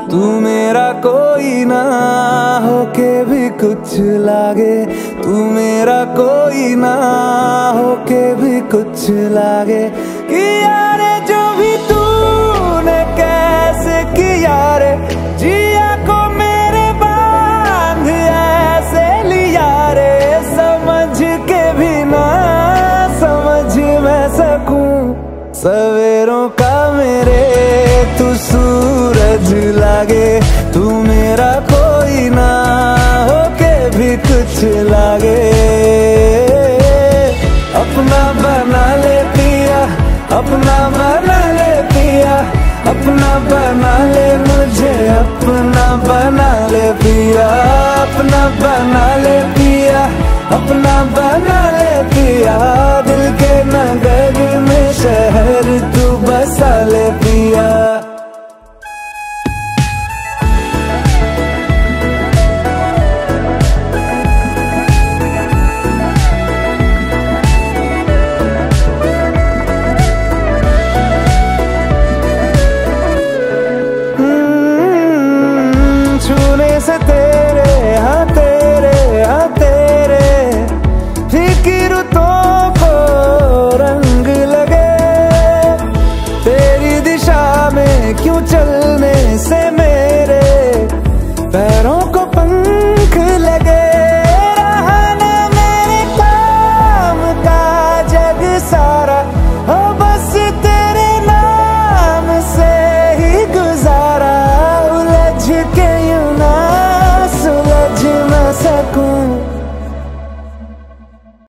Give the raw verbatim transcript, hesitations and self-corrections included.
तू मेरा कोई ना होके भी कुछ लागे, तू मेरा कोई ना होके भी कुछ लागे। कि यारे जो भी तूने कैसे किया रे, जिया को मेरे बांध ऐसे लिया रे, समझ के भी ना समझ मैं सकूं सवेरों का मेरे तू सूरज लागे। तू मेरा कोई ना होके भी कुछ लागे। अपना बना ले पिया, अपना बना ले पिया, अपना बना ले मुझे, अपना बना ले पिया, अपना बना ले पिया, अपना बना ले पिया। दिल के नगर में शहर तू बसा ले पिया।